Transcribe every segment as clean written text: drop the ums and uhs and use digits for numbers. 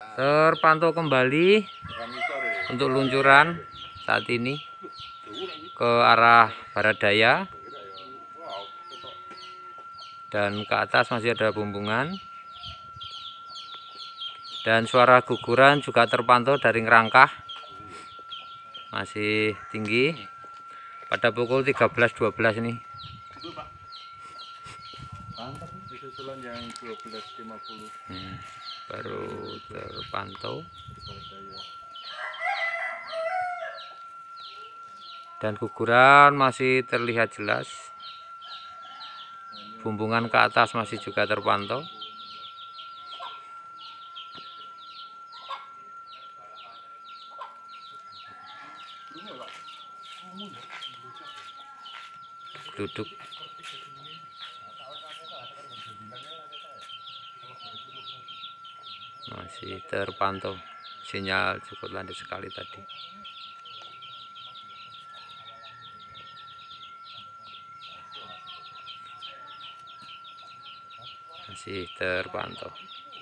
Terpantau kembali untuk luncuran saat ini ke arah barat daya, dan ke atas masih ada bumbungan, dan suara guguran juga terpantau dari ngerangkah masih tinggi pada pukul 13.12 ini. Susulan yang 12.50 baru terpantau, dan guguran masih terlihat jelas. Bumbungan ke atas masih juga terpantau. Duduk masih terpantau, sinyal cukup landai sekali tadi. Masih terpantau.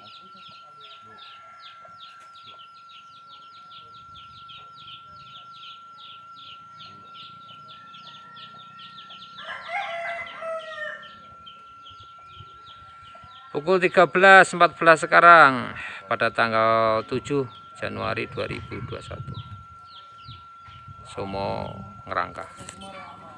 Pukul 13.14 sekarang pada tanggal 7 Januari 2021. Somo Ngerangkah.